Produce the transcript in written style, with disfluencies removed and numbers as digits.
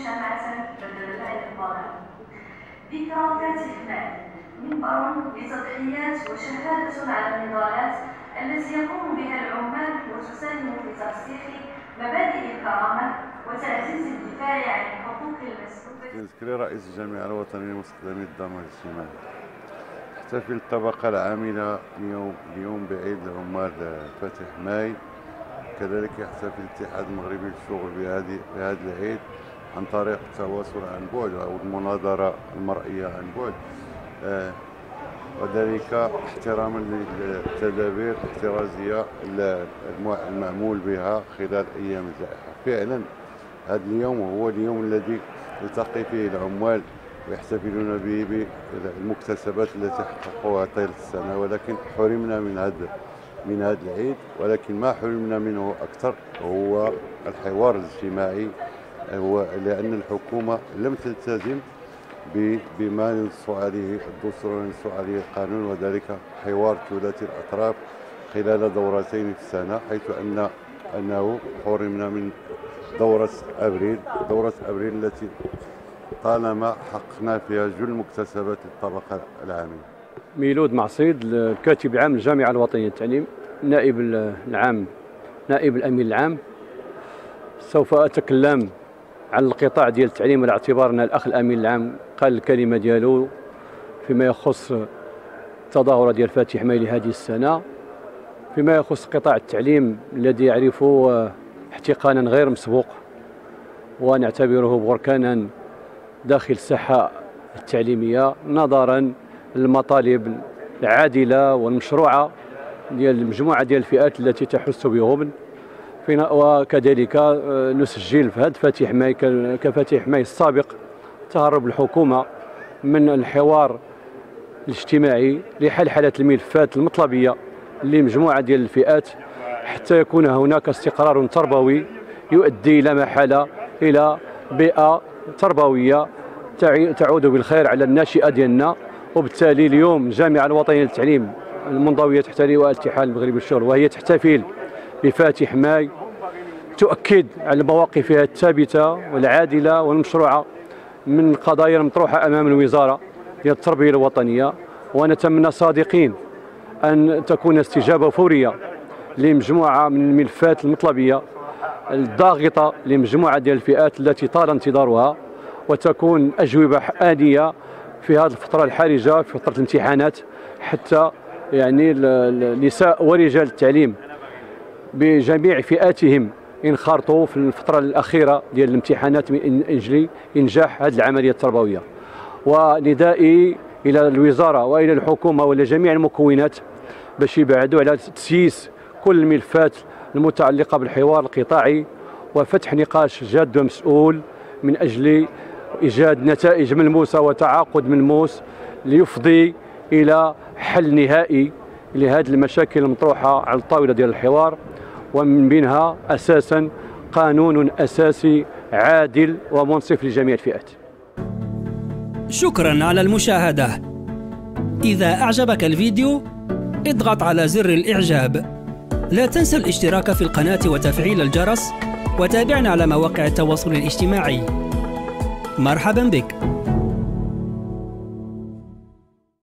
مشاعة العيد الفاضل. ذكرى 30 ماي منبر لتضحيات وشهادة على النضالات التي يقوم بها العمال وتساهم في ترسيخ مبادئ الكرامة وتعزيز الدفاع عن الحقوق المسلوبة. تذكري رئيس الجامعة الوطنية لمستخدمي الضمان الاجتماعي. تحتفل الطبقة العاملة اليوم بعيد العمال فاتح ماي. كذلك يحتفل الاتحاد المغربي للشغل بهذا العيد عن طريق التواصل عن بعد أو المناظرة المرئية عن بعد، وذلك احتراما للتدابير الاحترازية المعمول بها خلال أيام الجائحة. فعلا هذا اليوم هو اليوم الذي يلتقي فيه العمال ويحتفلون به بالمكتسبات التي حققوها طيلة السنة، ولكن حرمنا من هذا العيد. ولكن ما حرمنا منه أكثر هو الحوار الاجتماعي، هو لأن الحكومة لم تلتزم بما ينص عليه الدستور وينص عليه القانون، وذلك حوار ثلاثي الأطراف خلال دورتين في السنة، حيث أنه حرمنا من دورة أبريل التي طالما حققنا فيها جل مكتسبات الطبقة العاملة. ميلود معصيد، الكاتب العام للجامعة الوطنية للتعليم، نائب الأمين العام. سوف أتكلم عن القطاع ديال التعليم على اعتبار أن الأخ الأمين العام قال الكلمة ديالو فيما يخص التظاهرة ديال فاتح ماي لهذه السنة. فيما يخص قطاع التعليم الذي يعرفه احتقانا غير مسبوق ونعتبره بركانا داخل الساحة التعليمية، نظرا للمطالب العادلة والمشروعة ديال المجموعة ديال الفئات التي تحس بهم. وكذلك نسجل في هذا فاتح ماي كفاتح ماي السابق تهرب الحكومة من الحوار الاجتماعي لحل حالة الملفات المطلبية لمجموعة ديال الفئات، حتى يكون هناك استقرار تربوي يؤدي لا محالة إلى بيئة تربوية تعود بالخير على الناشئة ديالنا. وبالتالي اليوم الجامعة الوطنية للتعليم المنضوية تحت لواء الاتحاد المغربي للشغل وهي تحتفل بفاتح ماي تؤكد على مواقفها الثابتة والعادلة والمشروعة من القضايا المطروحة أمام الوزارة ديال التربية الوطنية، ونتمنى صادقين أن تكون استجابة فورية لمجموعة من الملفات المطلبية الضاغطة لمجموعة ديال الفئات التي طال انتظارها، وتكون أجوبة آنية في هذه الفترة الحرجة في فترة الامتحانات، حتى يعني النساء ورجال التعليم بجميع فئاتهم انخرطوا في الفترة الأخيرة ديال الامتحانات من أجل إنجاح هذه العملية التربوية. وندائي إلى الوزارة وإلى الحكومة وإلى جميع المكونات باش يبعدوا على تسييس كل الملفات المتعلقة بالحوار القطاعي وفتح نقاش جاد ومسؤول من أجل إيجاد نتائج ملموسة وتعاقد ملموس ليفضي إلى حل نهائي لهذه المشاكل المطروحة على الطاولة ديال الحوار، ومن بينها أساسا قانون أساسي عادل ومنصف لجميع الفئات. شكرا على المشاهدة. إذا أعجبك الفيديو اضغط على زر الإعجاب. لا تنسى الاشتراك في القناة وتفعيل الجرس، وتابعنا على مواقع التواصل الاجتماعي. مرحبا بك.